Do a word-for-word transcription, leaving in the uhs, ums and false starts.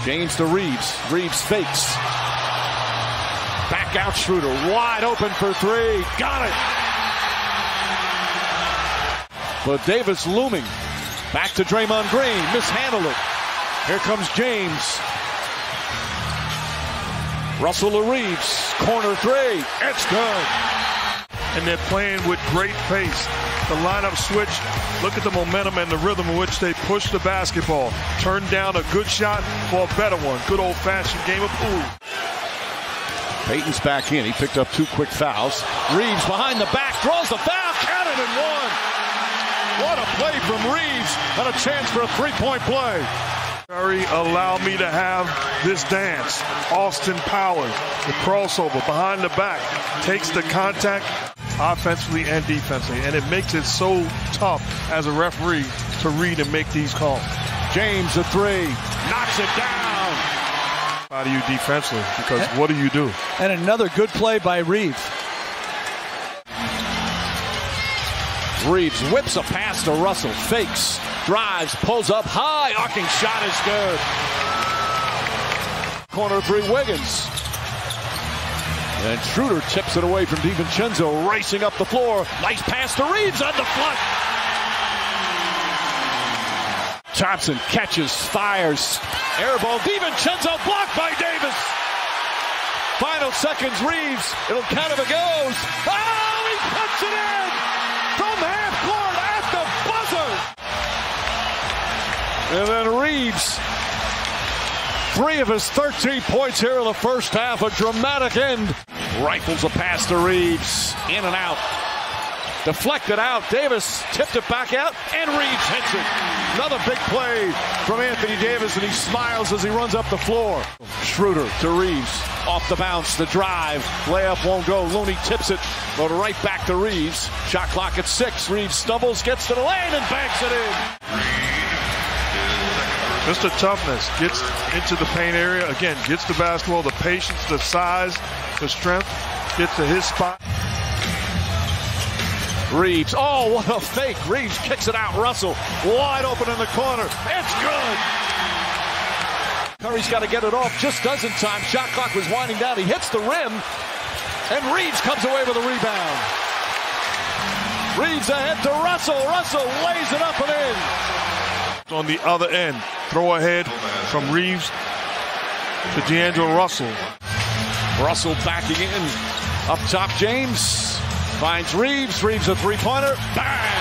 James to Reaves. Reaves fakes. Back out Schroeder. Wide open for three. Got it. But Davis looming. Back to Draymond Green. Mishandled it. Here comes James. Russell to Reaves. Corner three. It's good. And they're playing with great pace. The lineup switch, look at the momentum and the rhythm in which they push the basketball. Turn down a good shot for a better one. Good old-fashioned game of pool. Payton's back in. He picked up two quick fouls. Reaves behind the back, draws the foul, counted and one. What a play from Reaves, and a chance for a three-point play. Curry allowed me to have this dance. Austin Powers, the crossover behind the back, takes the contact offensively and defensively, and it makes it so tough as a referee to read and make these calls. James a three, knocks it down. How do you defensively? Because what do you do? And another good play by Reaves. Reaves whips a pass to Russell, fakes, drives, pulls up high, arcing shot is good. Corner three, Wiggins. And Schroeder tips it away from DiVincenzo, racing up the floor. Nice pass to Reaves on the flush. Thompson catches, fires. Air ball, DiVincenzo blocked by Davis. Final seconds, Reaves. It'll count if it goes. Oh, he puts it in from half court at the buzzer. And then Reaves. Three of his thirteen points here in the first half. A dramatic end. Rifles a pass to Reaves. In and out. Deflected out. Davis tipped it back out. And Reaves hits it. Another big play from Anthony Davis. And he smiles as he runs up the floor. Schroeder to Reaves. Off the bounce. The drive. Layup won't go. Looney tips it. But right back to Reaves. Shot clock at six. Reaves stumbles. Gets to the lane and banks it in. Mister Toughness gets into the paint area. Again, gets the basketball, the patience, the size, the strength. Gets to his spot. Reaves. Oh, what a fake. Reaves kicks it out. Russell wide open in the corner. It's good. Curry's got to get it off. Just does in time. Shot clock was winding down. He hits the rim. And Reaves comes away with a rebound. Reaves ahead to Russell. Russell lays it up and in. On the other end, throw ahead from Reaves to D'Angelo Russell. Russell backing in. Up top, James finds Reaves. Reaves a three-pointer. Bang!